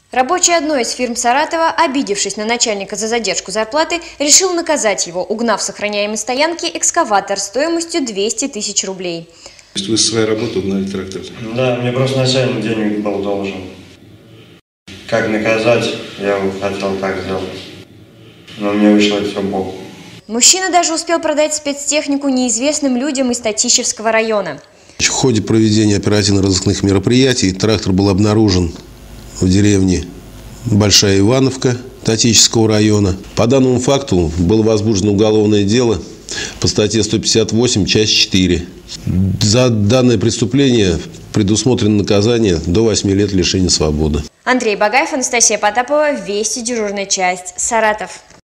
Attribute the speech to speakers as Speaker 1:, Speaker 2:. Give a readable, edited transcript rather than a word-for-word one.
Speaker 1: Рабочий одной из фирм Саратова, обидевшись на начальника за задержку зарплаты, решил наказать его, угнав с охраняемой стоянки экскаватор стоимостью 200 тысяч рублей.
Speaker 2: То есть вы со своей работы угнали трактор?
Speaker 3: Да, мне просто начальник денег был должен. Как наказать, я хотел так сделать. Но мне вышло все боком.
Speaker 1: Мужчина даже успел продать спецтехнику неизвестным людям из Татищевского района.
Speaker 2: В ходе проведения оперативно-розыскных мероприятий трактор был обнаружен в деревне Большая Ивановка Татищевского района. По данному факту было возбуждено уголовное дело по статье 158, часть 4. За данное преступление предусмотрено наказание до 8 лет лишения свободы.
Speaker 1: Андрей Багаев, Анастасия Потапова, Вести, дежурная часть, Саратов.